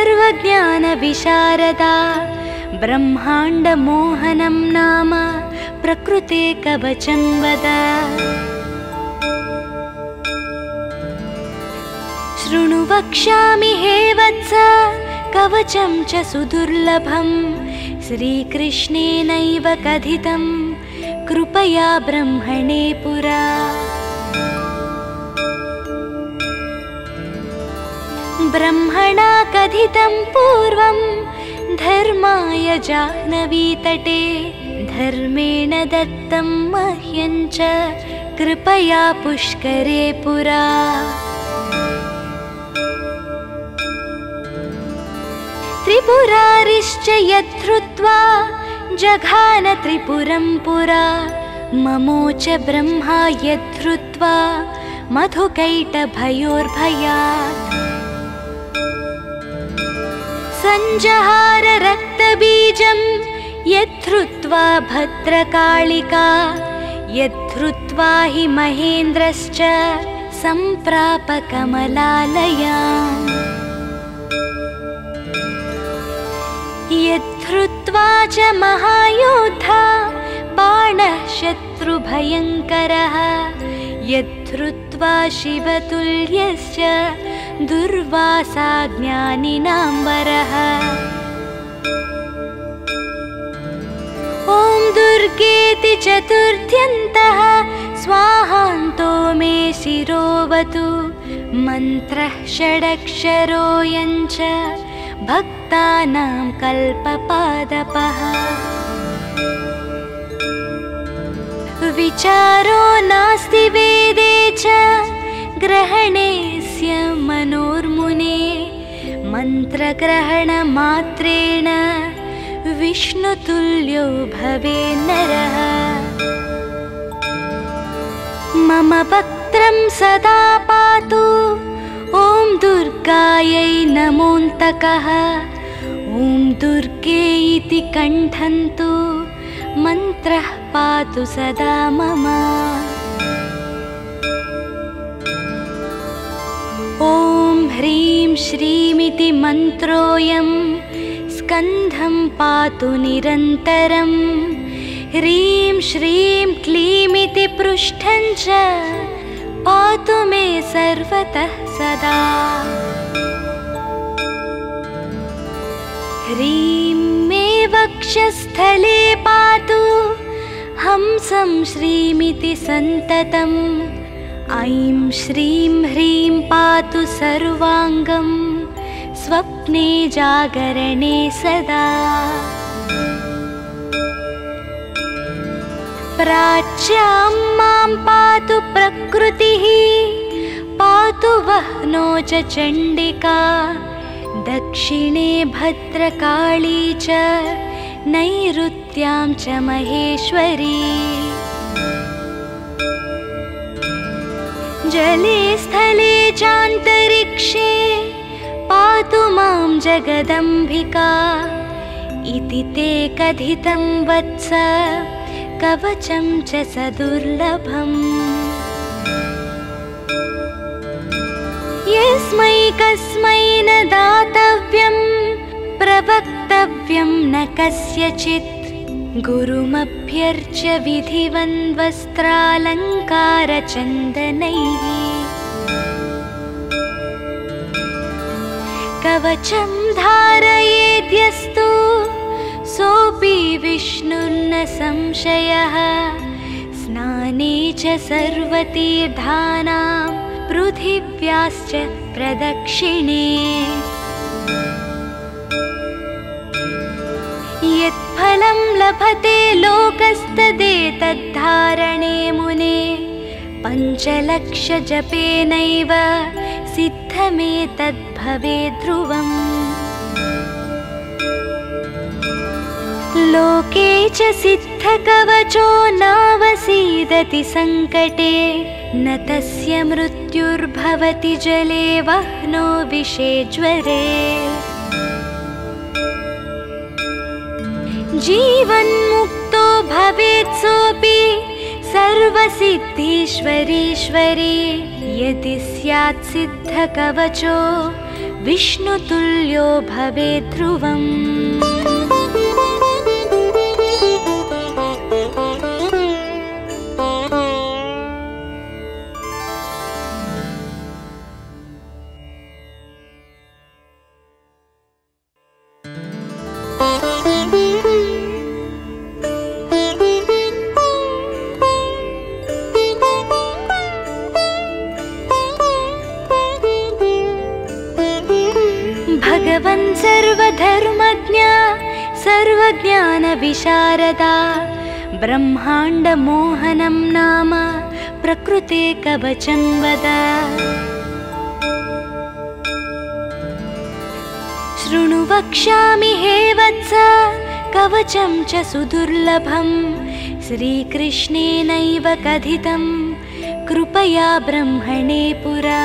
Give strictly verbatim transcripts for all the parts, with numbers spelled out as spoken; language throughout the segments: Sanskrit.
सर्वज्ञानविशारदा ब्रह्माण्डमोहनं नाम प्रकृते कवचं वद। शृणु वक्ष्यामि हे वत्स कवचं च सुदुर्लभं श्रीकृष्णेनैव कथितं कृपया ब्रह्मणे पुरा। ब्रह्मणा कथितं पूर्वं धर्माय जाह्नवीतटे धर्मेण दत्तं मह्यं च कृपया पुष्करे पुरा। त्रिपुरारिश्च यद्धृत्वा जघान त्रिपुरं पुरा ममोच ब्रह्मा यद्धृत्वा मधुकैटभयोर्भयात्। सञ्जहार रक्तबीजं यद्धृत्वा भद्रकालिका यद्धृत्वा हि महेन्द्रश्च सम्प्राप कमलालयाम्। यद्धृत्वा च महायोद्धा बाणः शत्रुभयङ्करः यद्धृत्वा शिवतुल्यश्च दुर्वासा ज्ञानिनां वरः। ॐ दुर्गेति चतुर्थ्यन्तः स्वाहान्तो मे शिरोवतु मन्त्रः षडक्षरोऽयं च भक्तानां कल्पपादपः। विचारो नास्ति वेदे च ग्रहणेस्य मनोर्मुने मन्त्रग्रहणमात्रेण विष्णुतुल्यो भवे नरः। मम वक्त्रं सदा पातु ॐ दुर्गायै नमोऽन्तकः ॐ दुर्गे इति कण्ठन्तु मन्त्रः पातु सदा मम। ॐ ह्रीं श्रीमिति मन्त्रोऽयं स्कन्धं पातु निरन्तरं ह्रीं श्रीं क्लीमिति पृष्ठं च पातु मे सर्वतः सदा। ह्रीं मे वक्षस्थले पातु हंसं श्रीमिति सन्ततम् ऐं श्रीं ह्रीं पातु सर्वाङ्गं स्वप्ने जागरणे सदा। प्राच्यां मां पातु प्रकृतिः पातु वह्नो च चण्डिका दक्षिणे भद्रकाली च नैऋत्यां च महेश्वरी। जले स्थले चान्तरिक्षे पातु मां जगदम्बिका इति ते कथितं वत्स कवचं च सदुर्लभम्। यस्मै कस्मै न दातव्यं प्रवक्तव्यं न कस्यचित् गुरुमभ्यर्च्य विधिवन्वस्त्रालङ्कारचन्दनैः। कवचं धारयेद्यस्तु सोऽपि विष्णुर्न संशयः स्नाने च सर्वतीर्थानां पृथिव्याश्च प्रदक्षिणे। यत्फलं लभते लोकस्तदेतद्धारणे मुने पञ्चलक्षजपेनैव सिद्धमेतद्भवे ध्रुवम्। लोके च सिद्धकवचो नावसीदति सङ्कटे न तस्य मृत्युर्भवति जले वह्नो विषे ज्वरे। जीवन्मुक्तो भवेत् सोऽपि सर्वसिद्धीश्वरीश्वरी यदि स्यात् सिद्धकवचो विष्णुतुल्यो भवेत् ध्रुवम्। भगवन् सर्वधर्मज्ञ सर्वज्ञानविशारदा ब्रह्माण्डमोहनं नाम प्रकृते कवचं वद। शृणु वक्ष्यामि हे वत्स कवचं च सुदुर्लभं श्रीकृष्णेनैव कथितं कृपया ब्रह्मणे पुरा।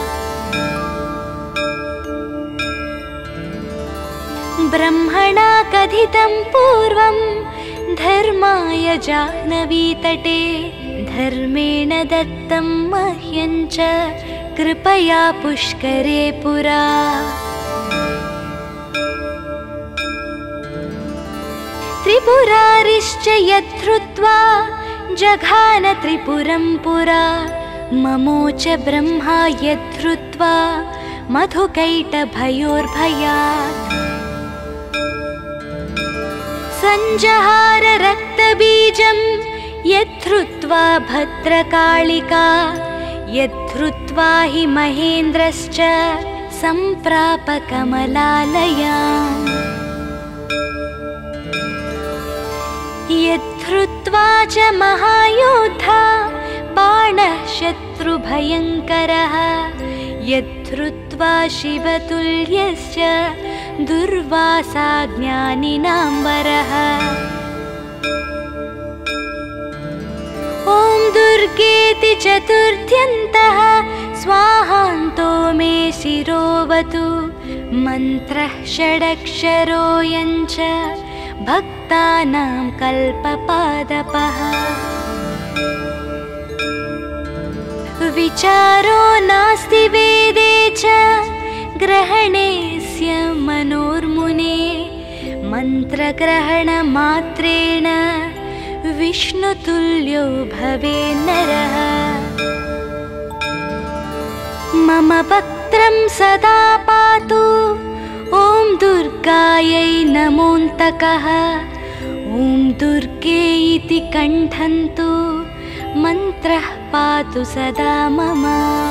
ब्रह्मणा कथितं पूर्वं धर्माय जाह्नवीतटे धर्मेण दत्तं मह्यं च कृपया पुष्करे पुरा। त्रिपुरारिश्च यद्धृत्वा जघान त्रिपुरं पुरा ममोच ब्रह्मा यद्धृत्वा मधुकैटभयोर्भयात्। सञ्जहार रक्तबीजं यद्धृत्वा भद्रकालिका यद्धृत्वा हि महेन्द्रश्च सम्प्राप कमलालयाम्। यद्धृत्वा च महायोद्धा बाणः शत्रुभयङ्करः यद्धृत्वा शिवतुल्यश्च दुर्वासा ज्ञानिनां वरः। ॐ दुर्गेति चतुर्थ्यन्तः स्वाहान्तो मे शिरोवतु मन्त्रः षडक्षरोऽयं च भक्तानां कल्पपादपः। विचारो नास्ति वेदे च ग्रहणेस्य मनोर्मुने मन्त्रग्रहणमात्रेण विष्णुतुल्यो भवे नरः। मम वक्त्रं सदा पातु ॐ दुर्गायै नमोऽन्तकः ॐ दुर्गे इति कण्ठन्तु मन्त्रः पातु सदा मम।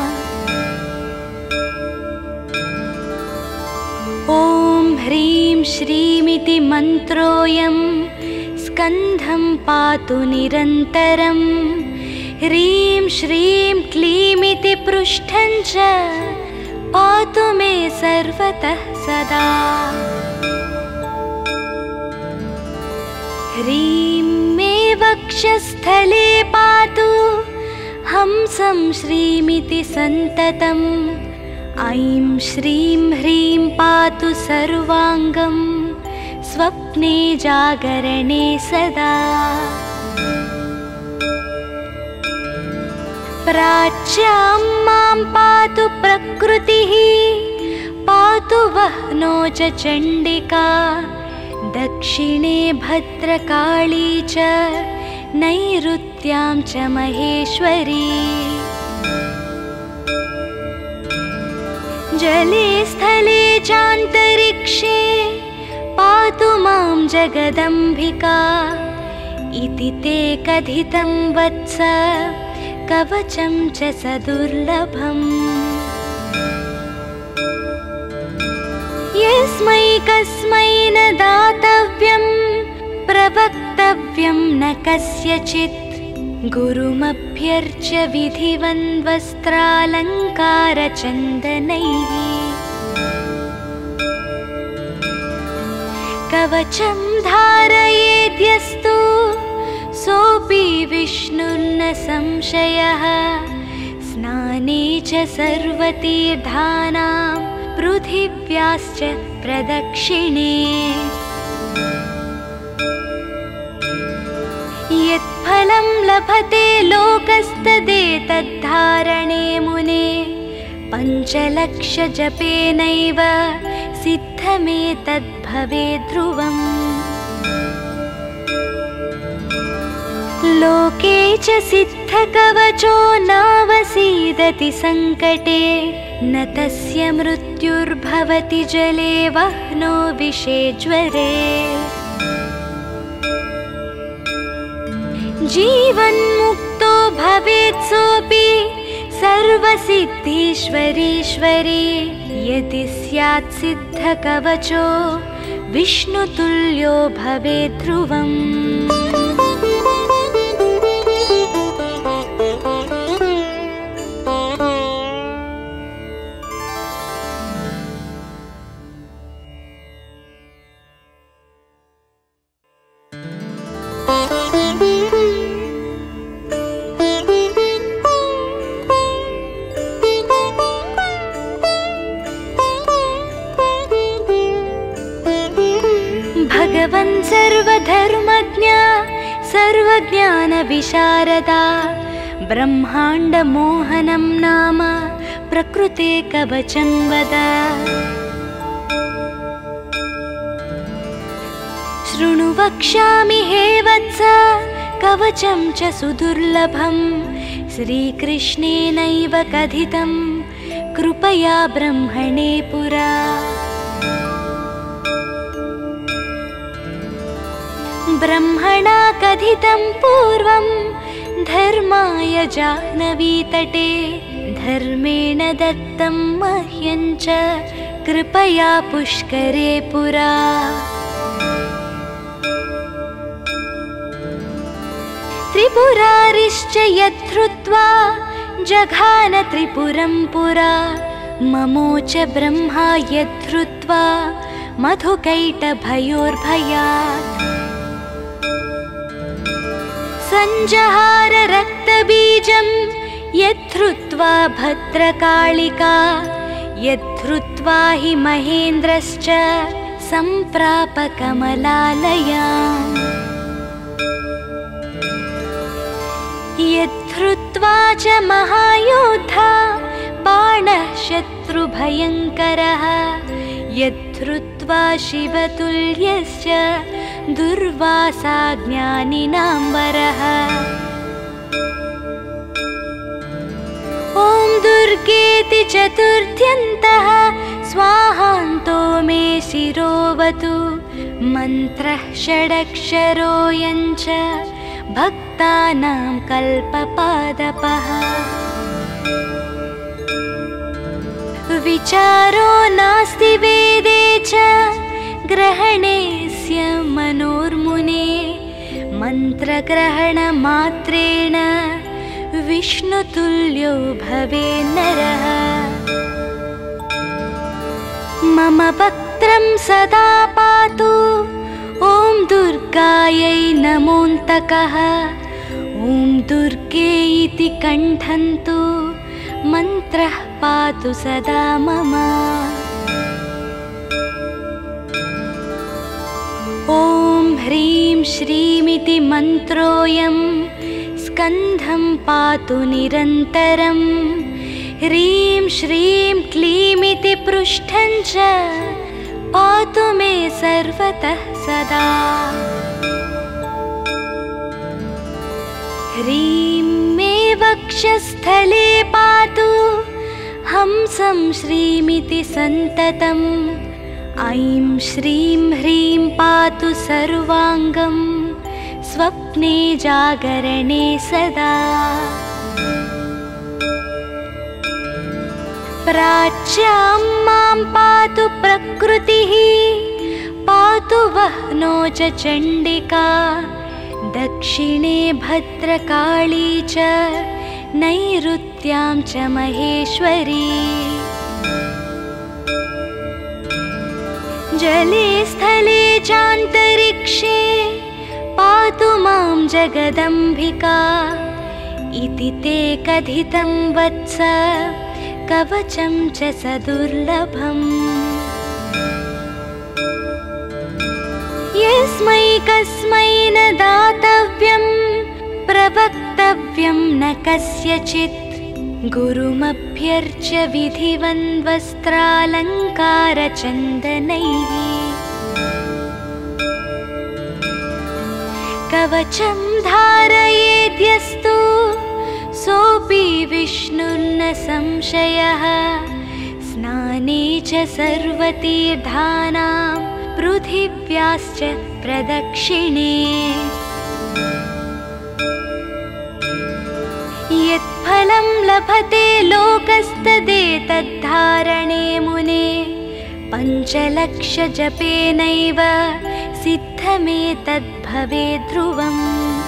ॐ ह्रीं श्रीमिति मन्त्रोऽयं स्कन्धं पातु निरन्तरं ह्रीं श्रीं क्लीमिति पृष्ठं च पातु मे सर्वतः सदा। ह्रीं मे वक्षस्थले पातु हंसं श्रीमिति सन्ततम् ऐं श्रीं ह्रीं पातु सर्वाङ्गं स्वप्ने जागरणे सदा। प्राच्यां मां पातु प्रकृतिः पातु वह्नो च चण्डिका दक्षिणे भद्रकाली च नैऋत्यां च महेश्वरी। जले स्थले चान्तरिक्षे पातु मां जगदम्बिका इति ते कथितं वत्स कवचं च सदुर्लभम्। यस्मै कस्मै न दातव्यं प्रवक्तव्यं न कस्यचित् गुरुमभ्यर्च्य विधिवन्वस्त्रालङ्कारचन्दनैः। कवचं धारयेद्यस्तु सोऽपि विष्णुर्न संशयः स्नाने च सर्वतीर्थानां पृथिव्याश्च प्रदक्षिणे। यत्फलं लभते लोकस्तदेतद्धारणे मुने पञ्चलक्षजपेनैव सिद्धमेतद्भवेत् ध्रुवम्। लोके च सिद्धकवचो नावसीदति सङ्कटे, न तस्य मृत्युर्भवति जले वह्नो विषे ज्वरे। जीवन्मुक्तो भवेत् सोऽपि सर्वसिद्धीश्वरीश्वरी, यदि स्यात् सिद्धकवचो विष्णुतुल्यो भवेत् ध्रुवम्। भगवन् सर्वधर्मज्ञ सर्वज्ञानविशारदा, ब्रह्माण्डमोहनं नाम प्रकृते कवचं वद। शृणु वक्ष्यामि हे वत्स कवचं च सुदुर्लभं, श्रीकृष्णेनैव कथितं कृपया ब्रह्मणे पुरा। ब्रह्मणा कथितं पूर्वं धर्माय जाह्नवीतटे, धर्मेण दत्तं मह्यं च कृपया पुष्करे पुरा। त्रिपुरारिश्च यद्धृत्वा जघान त्रिपुरं पुरा, ममोच ब्रह्मा यद्धृत्वा मधुकैटभयोर्भयात्। सञ्जहार रक्तबीजं यद्धृत्वा भद्रकालिका, यद्धृत्वा हि महेन्द्रश्च सम्प्राप कमलालयाम्। यद्धृत्वा च महायोद्धा बाणः शत्रुभयङ्करः, यद्धृत्वा शिवतुल्यश्च दुर्वासा ज्ञानिनां वरः। ॐ दुर्गेति चतुर्थ्यन्तः स्वाहान्तो मे शिरोवतु, मन्त्रः षडक्षरोऽयं च भक्तानां कल्पपादपः। विचारो नास्ति वेदे च ग्रहणेस्य मनोर्मुने, मन्त्रग्रहणमात्रेण विष्णुतुल्यो भवे नरः। मम वक्त्रं सदा पातु ॐ दुर्गायै नमोऽन्तकः, ॐ दुर्गे इति कण्ठन्तु मन्त्रः पातु सदा मम। ॐ ह्रीं श्रीमिति मन्त्रोऽयं स्कन्धं पातु निरन्तरं, ह्रीं श्रीं क्लीमिति पृष्ठं च पातु मे सर्वतः सदा। ह्रीं मे वक्षस्थले पातु हंसं श्रीमिति सन्ततम्, ऐं श्रीं ह्रीं पातु सर्वाङ्गं स्वप्ने जागरणे सदा। प्राच्यां मां पातु प्रकृतिः, पातु वह्नो च चण्डिका, दक्षिणे भद्रकाली च नैऋत्यां च महेश्वरी। जले स्थले चान्तरिक्षे पातु मां जगदम्बिका, इति ते कथितं वत्स कवचं च सदुर्लभम्। यस्मै कस्मै न दातव्यं प्रवक्तव्यं न कस्यचित्, गुरुमभ्यर्च्य विधिवन्वस्त्रालङ्कारचन्दनैः कवचं धारयेद्यस्तु सोऽपि विष्णुर्न संशयः स्नाने च सर्वतीर्थानां पृथिव्याश्च प्रदक्षिणे यत्फलं लभते लोकस्तदेतद्धारणे मुने पञ्चलक्षजपेनैव सिद्धमेतद्भवेत् ध्रुवम्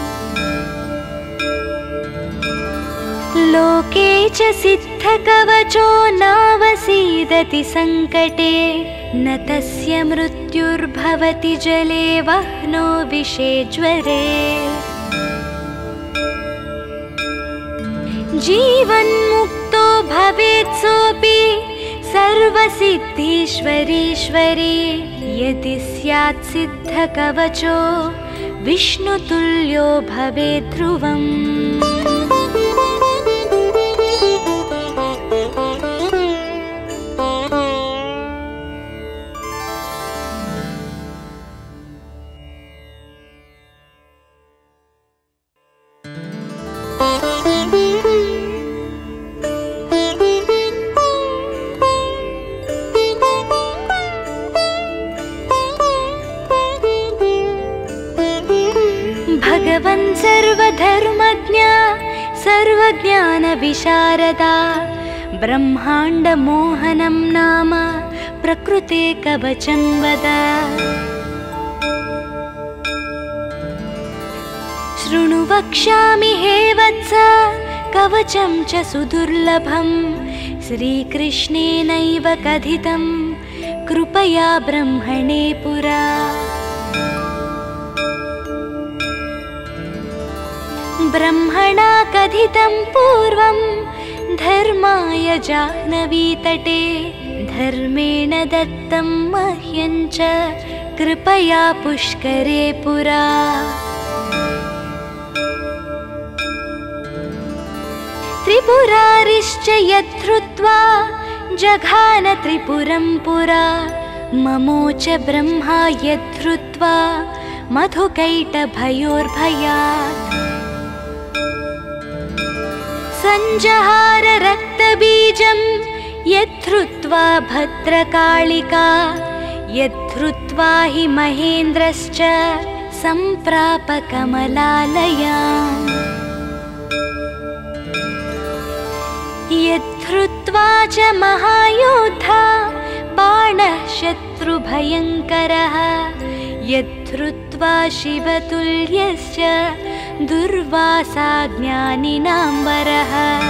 लोके च सिद्धकवचो नावसीदति सङ्कटे न तस्य मृत्युर्भवति जले वह्नो विषे ज्वरे जीवन्मुक्तो भवेत् सोऽपि सर्वसिद्धीश्वरीश्वरी यदि स्यात् सिद्धकवचो विष्णुतुल्यो भवेत् ध्रुवम् भगवन् सर्वधर्मज्ञ सर्वज्ञानविशारदा ब्रह्माण्डमोहनं नाम प्रकृते कवचं वद शृणु वक्ष्यामि हे वत्स कवचं च सुदुर्लभं श्रीकृष्णेनैव कथितं कृपया ब्रह्मणे पुरा ब्रह्मणा कथितं पूर्वं धर्माय जाह्नवीतटे धर्मेण दत्तं मह्यं च कृपया पुष्करे पुरा त्रिपुरारिश्च यद्धृत्वा जघान त्रिपुरं पुरा ममोच ब्रह्मा यद्धृत्वा मधुकैटभयोर्भयात् सञ्जहार रक्तबीजं यद्धृत्वा भद्रकालिका यद्धृत्वा हि महेन्द्रश्च सम्प्राप कमलालयाम् यद्धृत्वा च महायोद्धा बाणः शत्रुभयङ्करः यद्धृत्वा शिवतुल्यश्च दुर्वासा ज्ञानिनां वरः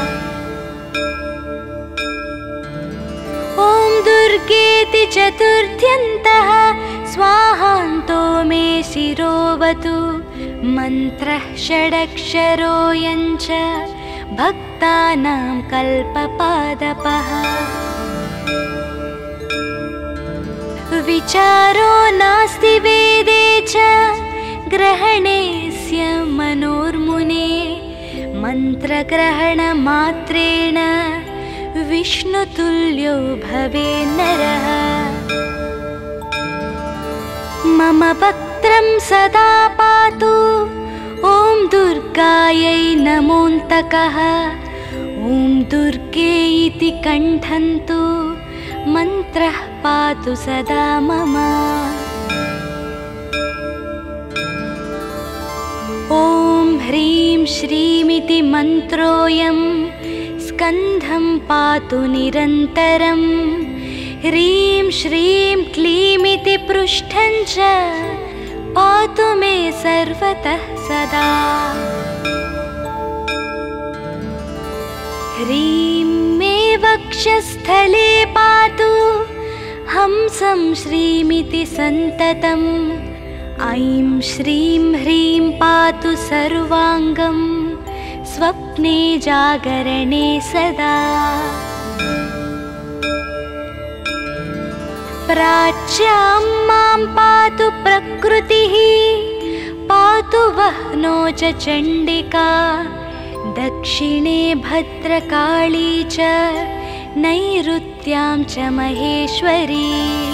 ॐ दुर्गेति चतुर्थ्यन्तः स्वाहान्तो मे शिरोवतु मन्त्रः षडक्षरोऽयं च भक्तानां कल्पपादपः विचारो नास्ति वेदे च ग्रहणेस्य मनोर्मुने मन्त्रग्रहणमात्रेण विष्णुतुल्यो भवे नरः मम वक्त्रं सदा पातु ॐ दुर्गायै नमोऽन्तकः ॐ दुर्गे इति कण्ठन्तु मन्त्रः पातु सदा मम ॐ ह्रीं श्रीमिति मन्त्रोऽयं स्कन्धं पातु निरन्तरं ह्रीं श्रीं क्लीमिति पृष्ठं च पातु मे सर्वतः सदा ह्रीं मे वक्षस्थले पातु हंसं श्रीमिति सन्ततम् ऐं श्रीं ह्रीं पातु सर्वाङ्गं स्वप्ने जागरणे सदा प्राच्यां मां पातु प्रकृतिः पातु वह्नो च चण्डिका दक्षिणे भद्रकाली च नैऋत्यां च महेश्वरी।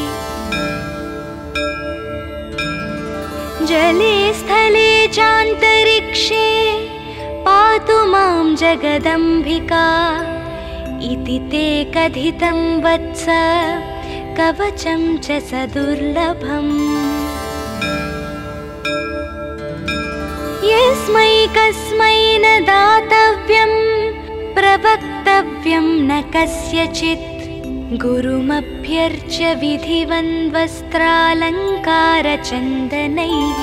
जले स्थले चान्तरिक्षे पातु मां जगदम्बिका। इति ते कथितं वत्स कवचं च सदुर्लभम्। यस्मै कस्मै न दातव्यं प्रवक्तव्यं न कस्यचित्। गुरुमभ्यर्च्य विधिवन्वस्त्रालङ्कारचन्दनैः।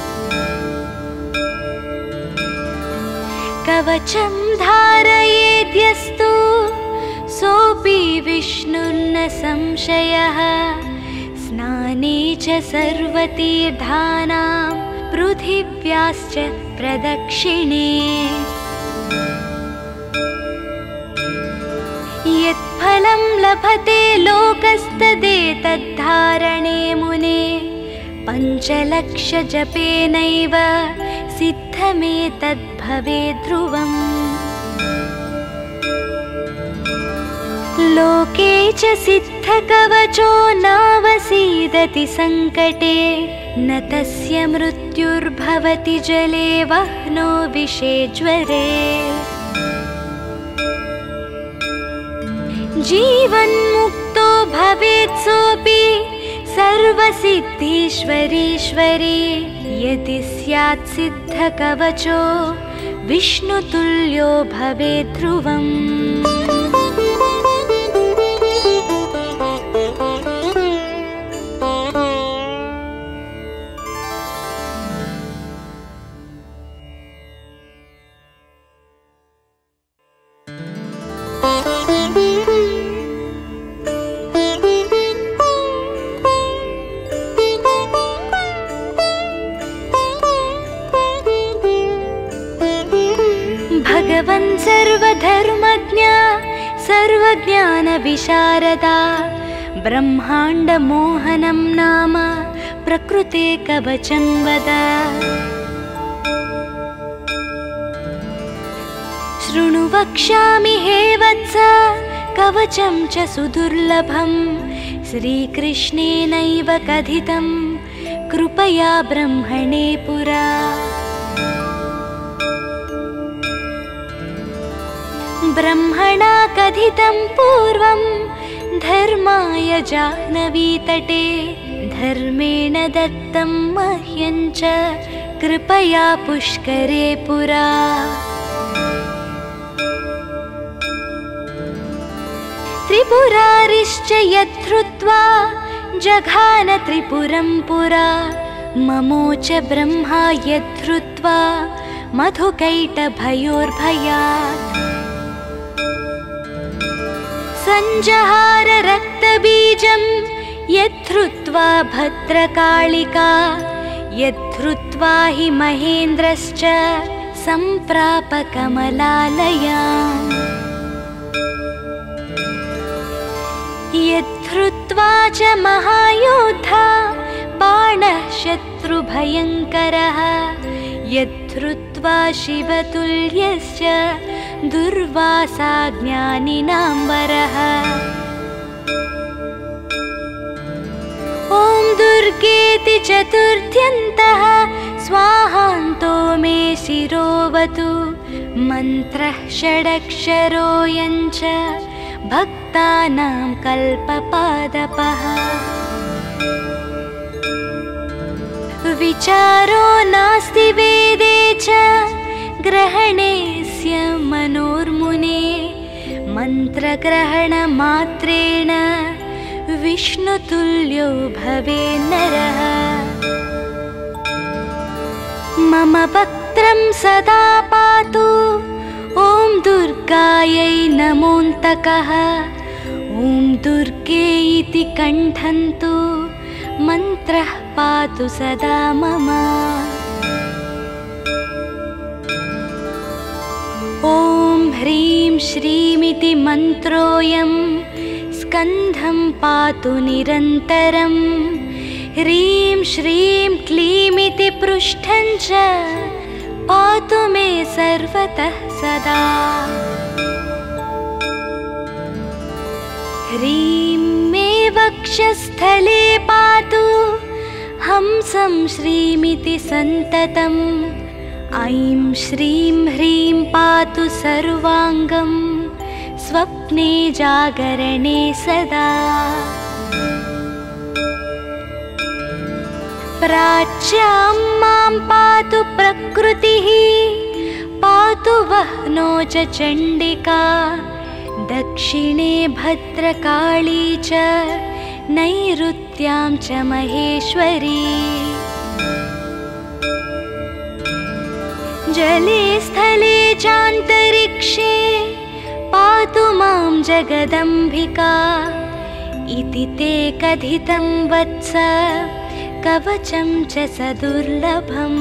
कवचं धारयेद्यस्तु सोऽपि विष्णुर्न संशयः। स्नाने च सर्वतीर्थानां पृथिव्याश्च प्रदक्षिणे। यत्फलं लभते लोकस्तदेतद्धारणे मुने। पञ्चलक्षजपेनैव सिद्धमेतद्भवेत् ध्रुवम्। लोके च सिद्धकवचो नावसीदति सङ्कटे। न तस्य मृत्युर्भवति जले वह्नो विषे ज्वरे। जीवन्मुक्तो भवेत् सोऽपि सर्वसिद्धीश्वरीश्वरी। यदि स्यात् सिद्धकवचो विष्णुतुल्यो भवेत् ध्रुवम्। भगवन् सर्वधर्मज्ञ सर्वज्ञानविशारदा। ब्रह्माण्डमोहनं नाम प्रकृते कवचं वद। शृणु वक्ष्यामि हे वत्स कवचं च सुदुर्लभं। श्रीकृष्णेनैव कथितं कृपया ब्रह्मणे पुरा। ब्रह्मणा कथितं पूर्वं धर्माय जाह्नवीतटे। धर्मेण दत्तं मह्यं च कृपया पुष्करे पुरा। त्रिपुरारिश्च यद्धृत्वा जघान त्रिपुरं पुरा। ममोच ब्रह्मा यद्धृत्वा मधुकैटभयोर्भयात्। सञ्जहार रक्तबीजं यद्धृत्वा भद्रकालिका। यद्धृत्वा हि महेन्द्रश्च सम्प्राप कमलालयाम्। यद्धृत्वा च महायोद्धा बाणः शत्रुभयङ्करः। यद्धृत्वा शिवतुल्यश्च दुर्वासा ज्ञानिनां वरः। ॐ दुर्गेति चतुर्थ्यन्तः स्वाहान्तो मे शिरोवतु। मन्त्रः षडक्षरोऽयं च भक्तानां कल्पपादपः। विचारो नास्ति वेदे च ग्रहणेस्य मनोर्मुने। मन्त्रग्रहणमात्रेण विष्णुतुल्यो भवे नरः। मम वक्त्रं सदा पातु ॐ दुर्गायै नमोऽन्तकः। ॐ दुर्गे इति कण्ठन्तु मन्त्रः पातु सदा मम। ॐ ह्रीं श्रीमिति मन्त्रोऽयं स्कन्धं पातु निरन्तरं। ह्रीं श्रीं क्लीमिति पृष्ठं च पातु मे सर्वतः सदा। ह्रीं मे वक्षस्थले पातु हंसं श्रीमिति सन्ततम्। ऐं श्रीं ह्रीं पातु सर्वाङ्गं स्वप्ने जागरणे सदा। प्राच्यां मां पातु प्रकृतिः पातु वह्नो च चण्डिका। दक्षिणे भद्रकाली च नैऋत्यां च महेश्वरी। जले स्थले चान्तरिक्षे पातु मां जगदम्बिका। इति ते कथितं वत्स कवचं च सदुर्लभम्।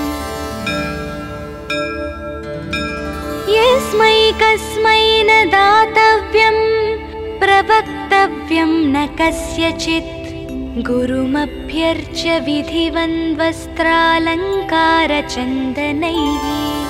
यस्मै कस्मै न दातव्यं प्रवक्तव्यं न कस्यचित्। गुरुमभ्यर्च्य विधिवन्वस्त्रालङ्कारचन्दनैः।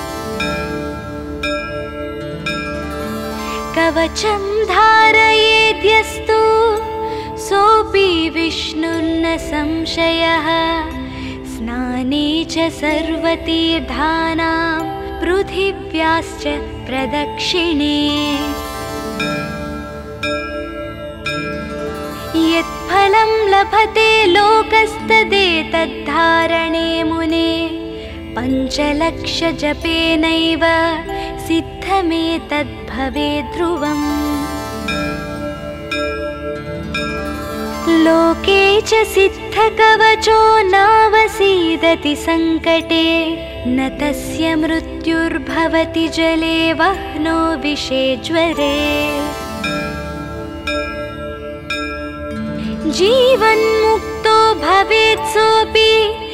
कवचं धारयेद्यस्तु सोऽपि विष्णुर्न संशयः। स्नाने च सर्वतीर्थानां पृथिव्याश्च प्रदक्षिणे। यत्फलं लभते लोकस्तदेतद्धारणे मुने। पञ्चलक्षजपेनैव सिद्धमेतद्भवेत् ध्रुवम्। लोके च सिद्धकवचो नावसीदति सङ्कटे। न तस्य मृत्युर्भवति जले वह्नो विषे ज्वरे। जीवन्मुक्तो भवेत् सोऽपि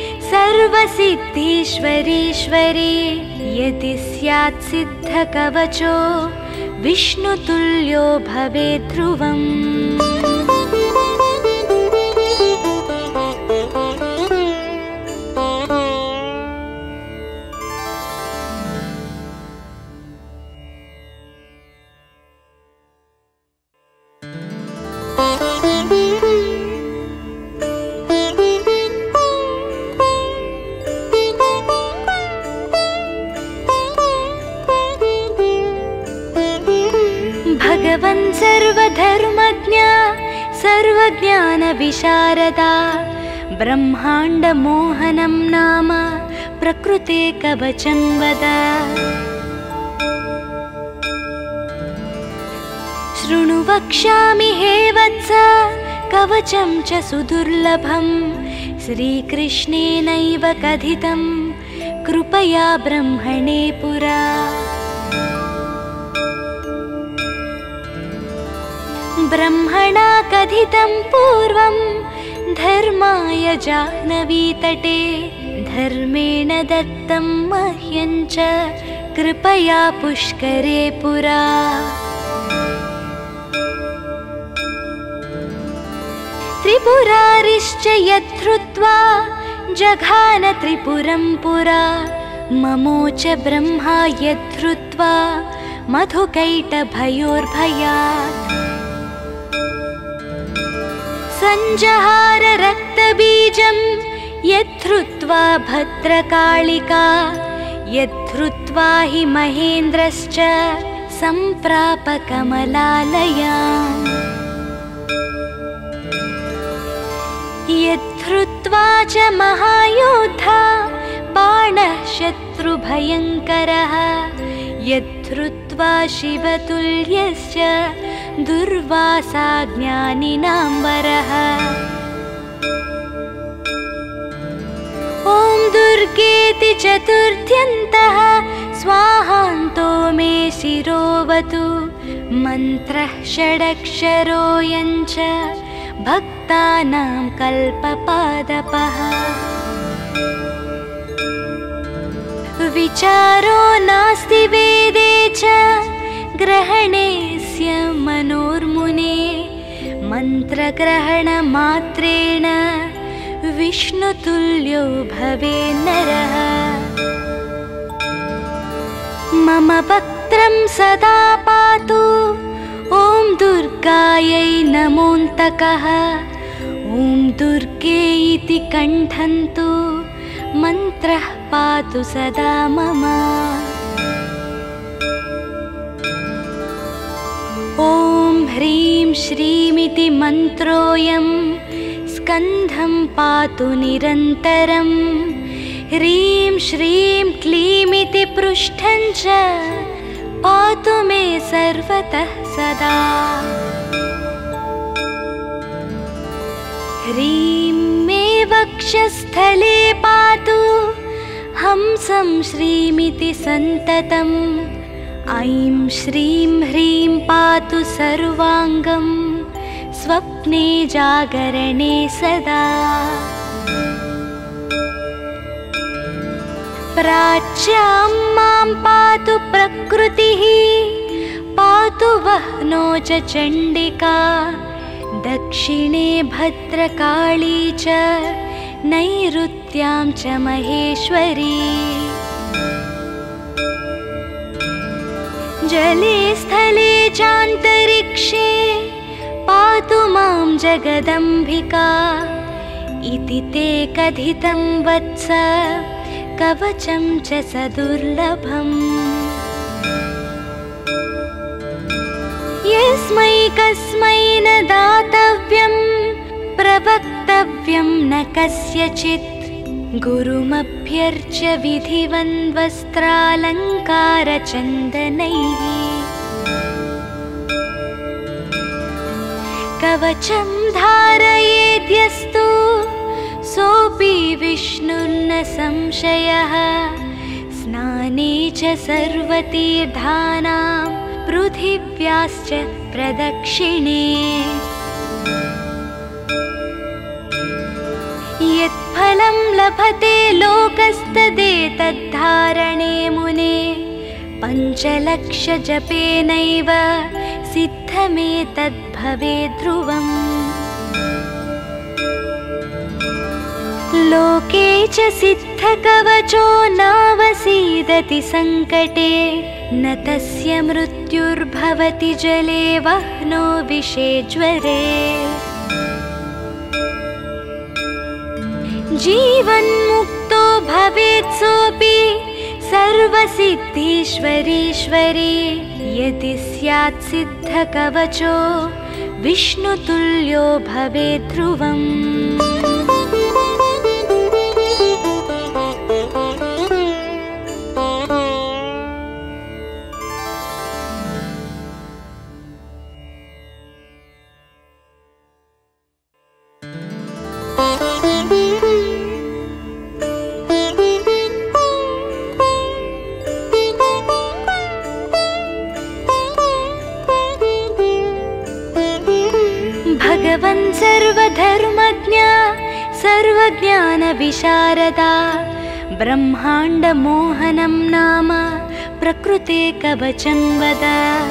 सर्वसिद्धीश्वरीश्वरी। यदि स्यात् सिद्धकवचो विष्णुतुल्यो भवेत् ध्रुवम्। भगवन् सर्वधर्मज्ञ सर्वज्ञानविशारदा। ब्रह्माण्डमोहनं नाम प्रकृते कवचं वद। शृणु वक्ष्यामि हे वत्स कवचं च सुदुर्लभं। श्रीकृष्णेनैव कथितं कृपया ब्रह्मणे पुरा। ब्रह्मणा कथितं पूर्वं धर्माय जाह्नवीतटे। धर्मेण दत्तं मह्यं च कृपया पुष्करे पुरा। त्रिपुरारिश्च यद्धृत्वा जघान त्रिपुरं पुरा। ममोच ब्रह्मा यद्धृत्वा मधुकैटभयोर्भयात्। सञ्जहार रक्तबीजं यद्धृत्वा भद्रकालिका। यद्धृत्वा हि महेन्द्रश्च सम्प्राप कमलालयाम्। यद्धृत्वा च महायोद्धा बाणः शत्रुभयङ्करः। यद्धृत्वा शिवतुल्यश्च दुर्वासा ज्ञानिनां वरः। ॐ दुर्गेति चतुर्थ्यन्तः स्वाहान्तो मे शिरोवतु। मन्त्रः षडक्षरोऽयं च भक्तानां कल्पपादपः। विचारो नास्ति वेदे च ग्रहणेस्य मनोर्मुने। मन्त्रग्रहणमात्रेण विष्णुतुल्यो भवे नरः। मम वक्त्रं सदा पातु ॐ दुर्गायै नमोऽन्तकः ॐ दुर्गे इति कण्ठन्तु मन्त्रः पातु सदा मम। ॐ ह्रीं श्रीमिति मन्त्रोऽयं स्कन्धं पातु निरन्तरं ह्रीं श्रीं क्लीमिति पृष्ठं च पातु मे सर्वतः सदा। ह्रीं मे वक्षस्थले पातु हंसं श्रीमिति सन्ततम् ऐं श्रीं ह्रीं पातु सर्वाङ्गं स्वप्ने जागरणे सदा। प्राच्यां मां पातु प्रकृतिः पातु वह्नो च चण्डिका दक्षिणे भद्रकाली च नैऋत्यां च महेश्वरी। जले स्थले चान्तरिक्षे पातु मां जगदम्बिका इति ते कथितं वत्स कवचं च सदुर्लभम्। यस्मै कस्मै न दातव्यं प्रवक्तव्यं न कस्यचित् गुरुमभ्यर्च्य विधिवन् वस्त्रालङ्कारचन्दनैः। कवचं धारयेद्यस्तु सोऽपि विष्णुर्न संशयः स्नाने च सर्वतीर्थानां पृथिव्याश्च प्रदक्षिणे। यत्फलं लभते लोकस्तदेतद्धारणे मुने पञ्चलक्षजपेनैव सिद्धमेतद्भवेत् ध्रुवम्। लोके च सिद्धकवचो नावसीदति सङ्कटे न तस्य मृत्युर्भवति जले वह्नो विषे ज्वरे। जीवन्मुक्तो भवेत् सोऽपि सर्वसिद्धीश्वरीश्वरी यदि स्यात् सिद्धकवचो विष्णुतुल्यो भवेत् ध्रुवम्। भगवन् सर्वधर्मज्ञ सर्वज्ञानविशारदा ब्रह्माण्डमोहनं नाम प्रकृते कवचं वद।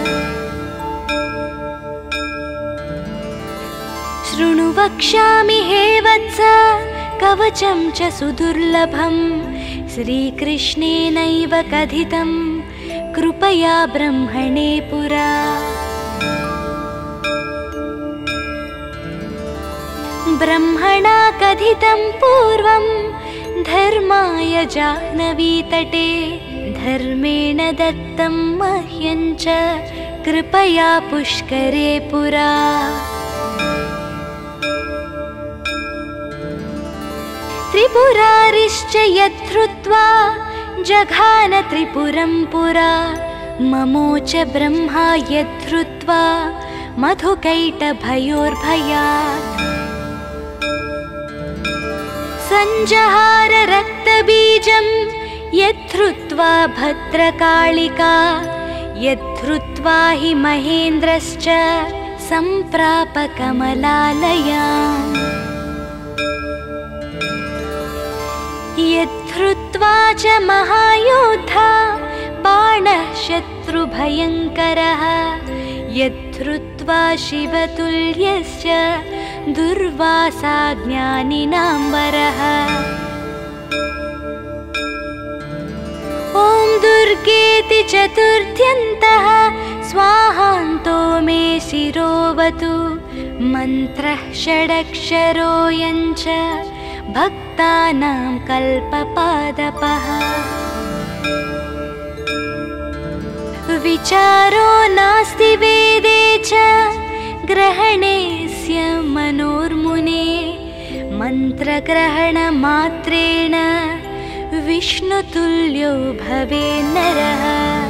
शृणु वक्ष्यामि हे वत्स कवचं च सुदुर्लभं श्रीकृष्णेनैव कथितं कृपया ब्रह्मणे पुरा। ब्रह्मणा कथितं पूर्वं धर्माय जाह्नवीतटे धर्मेण दत्तं मह्यं च कृपया पुष्करे पुरा। त्रिपुरारिश्च यद्धृत्वा जघान त्रिपुरं पुरा ममोच ब्रह्मा यद्धृत्वा मधुकैटभयोर्भयात्। सञ्जहार रक्तबीजं यद्धृत्वा भद्रकालिका यद्धृत्वा हि महेन्द्रश्च सम्प्राप कमलालयाम्। यद्धृत्वा च महायोद्धा बाणः शत्रुभयङ्करः यद्धृत्वा शिवतुल्यश्च दुर्वासा ज्ञानिनां वरः। ॐ दुर्गेति इति चतुर्थ्यन्तः स्वाहान्तो मे शिरोवतु मन्त्रः षडक्षरो यञ्च भक्तानां कल्पपादपः विचारो नास्ति वेदे च ग्रहणेस्य मनोर्मुने मन्त्रग्रहणमात्रेण विष्णुतुल्यो भवे नरः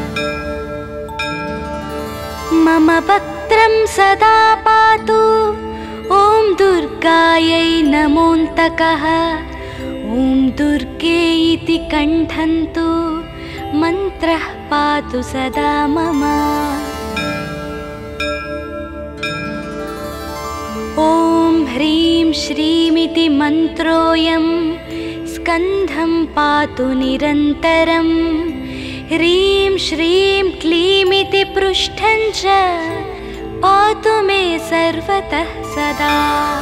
मम वक्त्रं सदा पातु ॐ दुर्गायै नमोऽन्तकः ॐ दुर्गे इति कण्ठन्तु मन्त्रः पातु सदा मम ॐ ह्रीं श्रीमिति मन्त्रोऽयं स्कन्धं पातु निरन्तरं ह्रीं श्रीं क्लीमिति पृष्ठं च पातु मे सर्वतः सदा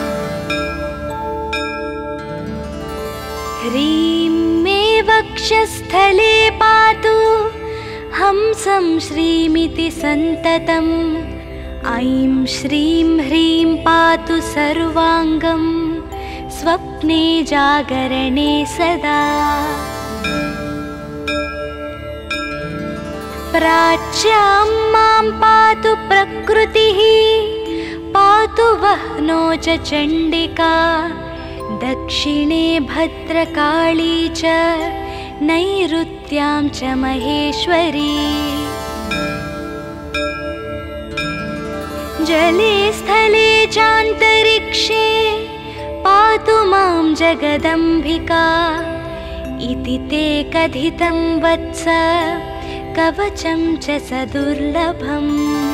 ह्रीं मे वक्षस्थले पातु हंसं श्रीमिति सन्ततम् ऐं श्रीं ह्रीं पातु सर्वाङ्गं स्वप्ने जागरणे सदा प्राच्यां मां पातु प्रकृतिः पातु वह्नो च चण्डिका दक्षिणे भद्रकाली च नैऋत्यां च महेश्वरी जले स्थले चान्तरिक्षे पातु मां जगदम्बिका इति ते कथितं वत्स कवचं च सदुर्लभम्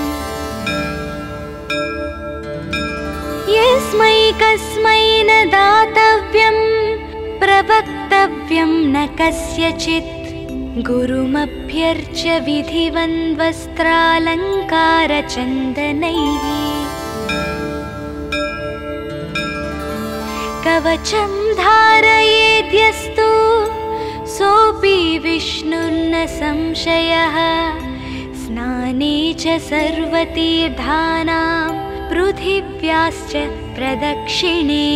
यस्मै कस्मै न दातव्यं प्रवक्तव्यं न कस्यचित् गुरुमभ्यर्च्य विधिवन्वस्त्रालङ्कारचन्दनैः कवचं धारयेद्यस्तु सोऽपि विष्णुर्न संशयः स्नाने च सर्वतीर्थानां पृथिव्याश्च प्रदक्षिणे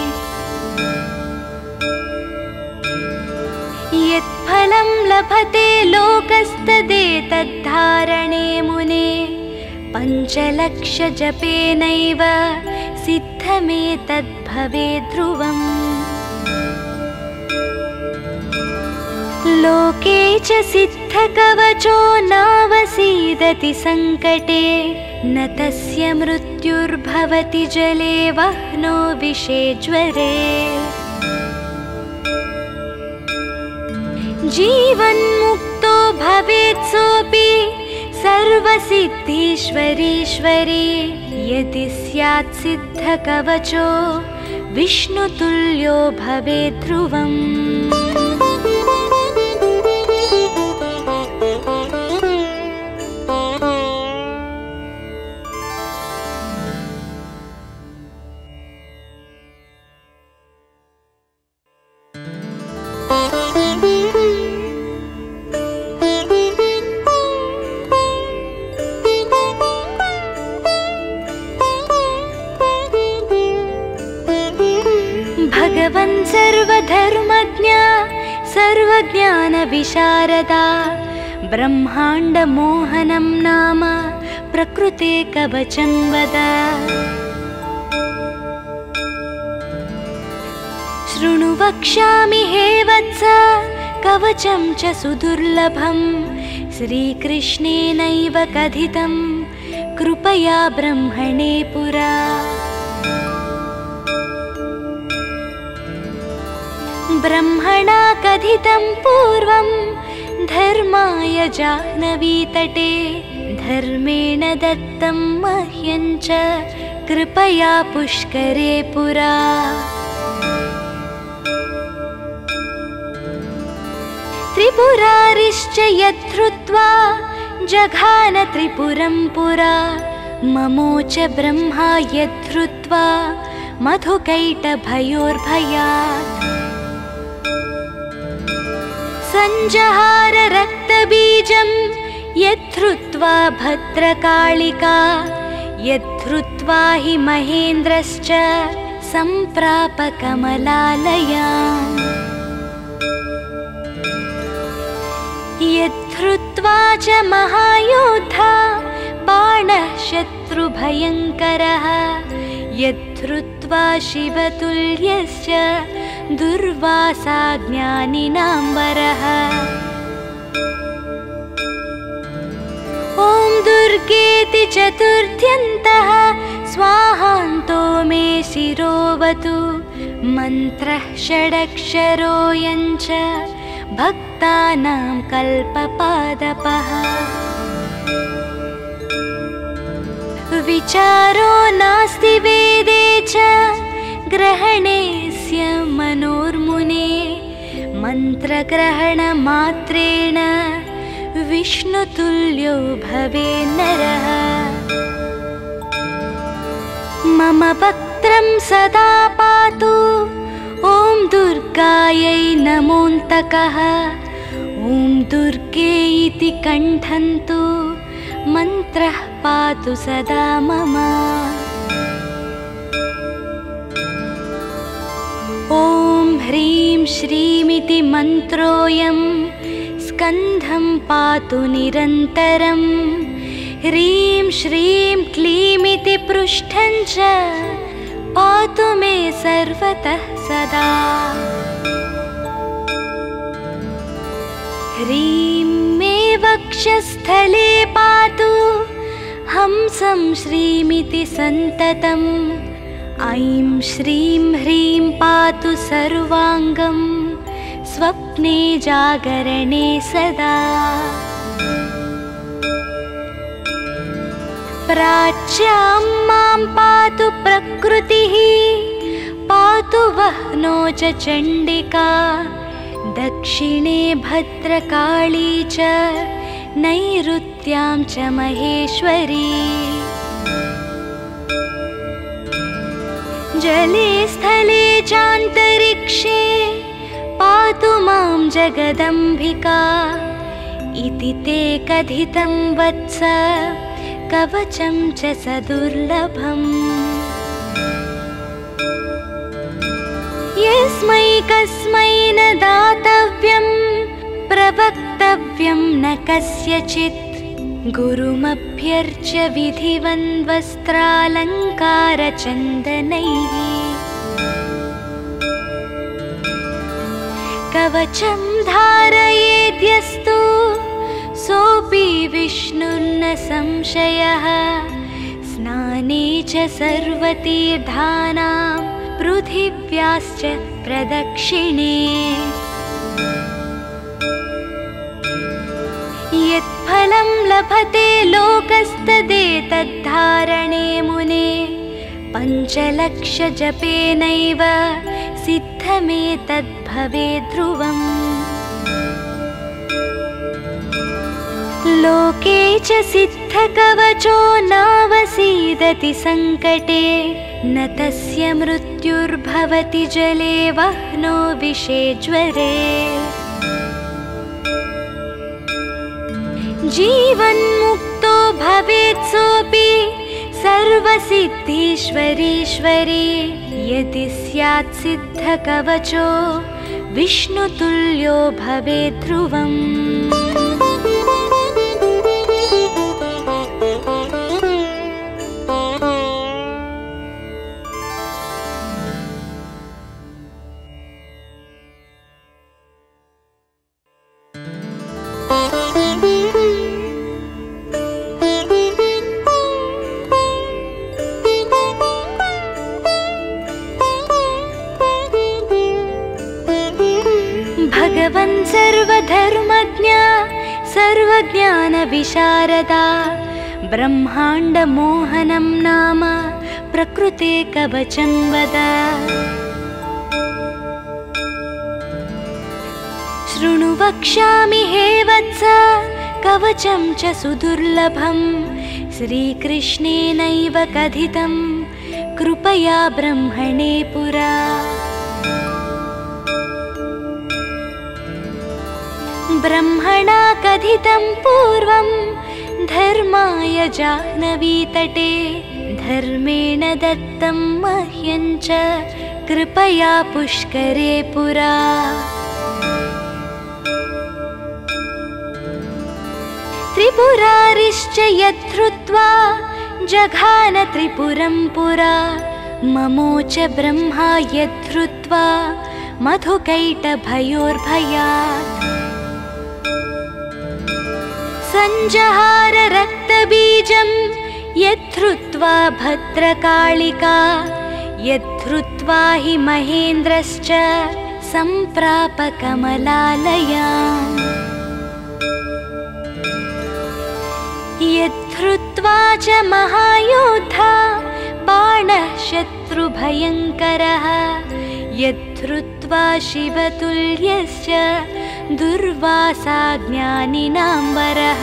यत्फलं लभते लोकस्तदेतद्धारणे मुने पञ्चलक्षजपेनैव सिद्धमेतद्भवे ध्रुवम् लोके च सिद्धकवचो नावसीदति सङ्कटे न तस्य मृत्युर्भवति जले वह्नो विषे ज्वरे जीवन्मुक्तो भवेत् सोऽपि सर्वसिद्धीश्वरीश्वरी यदि स्यात् सिद्धकवचो विष्णुतुल्यो भवेत् ध्रुवम् भगवन् सर्वधर्मज्ञ सर्वज्ञानविशारदा ब्रह्माण्डमोहनं नाम प्रकृते कवचं वद शृणु वक्ष्यामि हे वत्स कवचं च सुदुर्लभं श्रीकृष्णेनैव कथितं कृपया ब्रह्मणे पुरा ब्रह्मणा कथितं पूर्वं धर्माय जाह्नवीतटे धर्मेण दत्तं मह्यं च कृपया पुष्करे पुरा त्रिपुरारिश्च यद्धृत्वा जघान त्रिपुरं पुरा ममोच ब्रह्मा यद्धृत्वा मधुकैटभयोर्भयात् सञ्जहार रक्तबीजं यद्धृत्वा भद्रकालिका यद्धृत्वा हि महेन्द्रश्च सम्प्राप कमलालयाम् यद्धृत्वा च महायोद्धा बाणः शत्रुभयङ्करः यद्धृत्वा शिवतुल्यश्च दुर्वासा ज्ञानिनां वरः ॐ दुर्गेति चतुर्थ्यन्तः स्वाहान्तो मे शिरोवतु मन्त्रः षडक्षरो यञ्च भक्तानां कल्पपादपः विचारो नास्ति वेदे च ग्रहणेस्य मनोर्मुने मन्त्रग्रहणमात्रेण विष्णुतुल्यो भवे नरः मम वक्त्रं सदा पातु ॐ दुर्गायै नमोऽन्तकः ॐ दुर्गे इति कण्ठन्तु मन्त्रः पातु सदा मम ॐ ह्रीं श्रीमिति मन्त्रोऽयं स्कन्धं पातु निरन्तरं ह्रीं श्रीं क्लीमिति पृष्ठं च पातु मे सर्वतः सदा ह्रीं मे वक्षस्थले पातु हंसं श्रीमिति सन्ततम् ऐं श्रीं ह्रीं पातु सर्वाङ्गं स्वप्ने जागरणे सदा प्राच्यां मां पातु प्रकृतिः पातु वह्नो च चण्डिका दक्षिणे भद्रकाली च नैऋत्यां च महेश्वरी जले स्थले चान्तरिक्षे पातु मां जगदम्बिका इति ते कथितं वत्स कवचं च सदुर्लभम् यस्मै कस्मै न दातव्यं प्रवक्तव्यं न कस्यचित् गुरुमभ्यर्च्य विधिवन्वस्त्रालङ्कारचन्दनैः कवचं धारयेद्यस्तु सोऽपि विष्णुर्न संशयः स्नाने च सर्वतीर्थानां पृथिव्याश्च प्रदक्षिणे यत्फलं लभते लोकस्तदेतद्धारणे मुने पञ्चलक्षजपेनैव सिद्धमेतद्भवे ध्रुवम् लोके च सिद्धकवचो नावसीदति सङ्कटे न तस्य मृत्युर्भवति जले वह्नो विषे ज्वरे जीवन्मुक्तो भवेत् सोऽपि सर्वसिद्धीश्वरीश्वरी यदि स्यात् सिद्धकवचो विष्णुतुल्यो भवेत् ध्रुवम् भगवन् सर्वधर्मज्ञ सर्वज्ञानविशारदा ब्रह्माण्डमोहनं नाम प्रकृते कवचं वद शृणु वक्ष्यामि हे वत्स कवचं च सुदुर्लभं श्रीकृष्णेनैव कथितं कृपया ब्रह्मणे पुरा ब्रह्मणा कथितं पूर्वं धर्माय जाह्नवीतटे धर्मेण दत्तं मह्यं च कृपया पुष्करे पुरा। त्रिपुरारिश्च यद्धृत्वा जघान त्रिपुरं पुरा ममोच ब्रह्मा यद्धृत्वा मधुकैटभयोर्भयात्। सञ्जहार रक्तबीजं यद्धृत्वा भद्रकालिका यद्धृत्वा हि महेन्द्रश्च सम्प्राप कमलालयाम्। यद्धृत्वा च महायोद्धा बाणः शत्रुभयङ्करः यद्धृत्वा शिवतुल्यश्च दुर्वासा ज्ञानिनां वरः।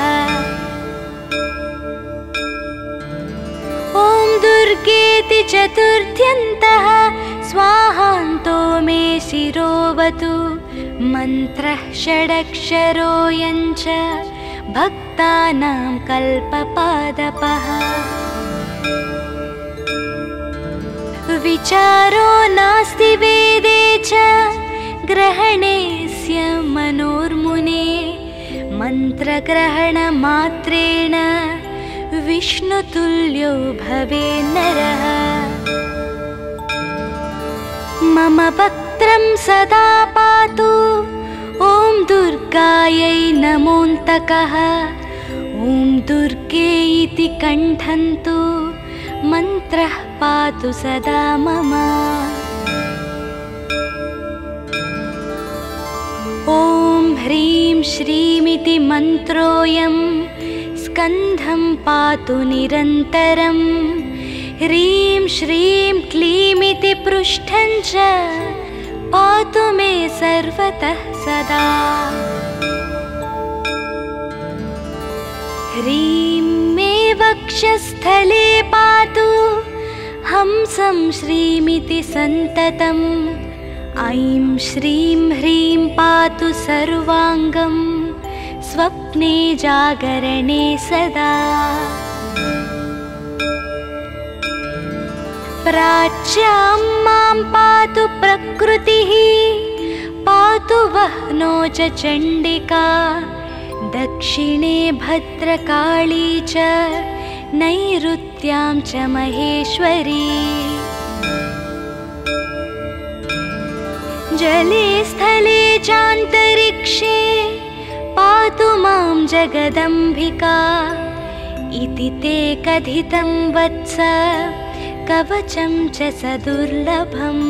ॐ दुर्गेति चतुर्थ्यन्तः स्वाहान्तो मे शिरोवतु मन्त्रः षडक्षरोऽयं च भक्तानां कल्पपादपः। विचारो नास्ति वेदे च ग्रहणेस्य मनोर्मुने मन्त्रग्रहणमात्रेण विष्णुतुल्यो भवे नरः। मम वक्त्रं सदा पातु ॐ दुर्गायै नमोऽन्तकः ॐ दुर्गे इति कण्ठन्तु मन्त्रः पातु सदा मम। ॐ ह्रीं श्रीमिति मन्त्रोऽयं स्कन्धं पातु निरन्तरं ह्रीं श्रीं क्लीमिति पृष्ठं च पातु मे सर्वतः सदा। ह्रीं मे वक्षस्थले पातु हंसं श्रीमिति सन्ततम् ऐं श्रीं ह्रीं पातु सर्वाङ्गं स्वप्ने जागरणे सदा। प्राच्यां मां पातु प्रकृतिः पातु वह्नो च चण्डिका दक्षिणे भद्रकाली च नैऋत्यां च महेश्वरी। जले स्थले चान्तरिक्षे पातु मां जगदम्बिका इति ते कथितं वत्स कवचं च सदुर्लभम्।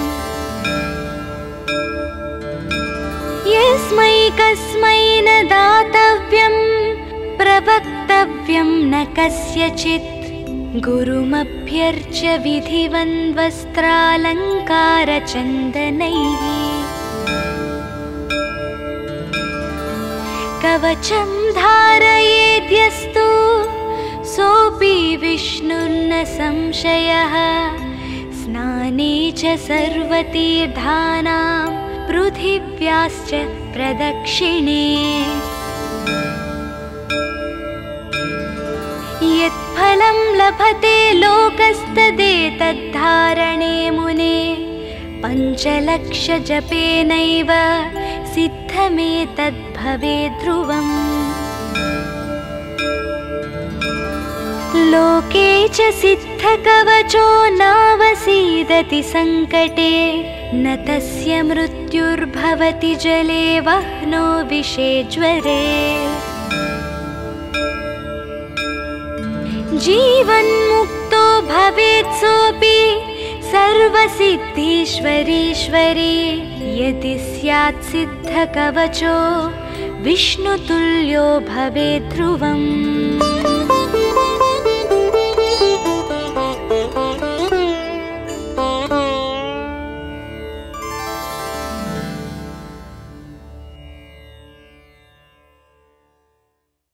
यस्मै कस्मै न दातव्यं प्रवक्तव्यं न कस्यचित् गुरुमभ्यर्च्य विधिवन्वस्त्रालङ्कारचन्दनैः। कवचं धारयेद्यस्तु सोऽपि विष्णुर्न संशयः स्नाने च सर्वतीर्थानां पृथिव्याश्च प्रदक्षिणे। यत्फलं लभते लोकस्तदेतद्धारणे मुने पञ्चलक्षजपेनैव सिद्धमेतद्भवे ध्रुवम्। लोके च सिद्धकवचो नावसीदति सङ्कटे न तस्य मृत्युर्भवति जले वह्नो विषे ज्वरे। जीवन्मुक्तो भवेत् सोऽपि सर्वसिद्धीश्वरीश्वरी यदि स्यात् सिद्धकवचो विष्णुतुल्यो भवेत् ध्रुवम्।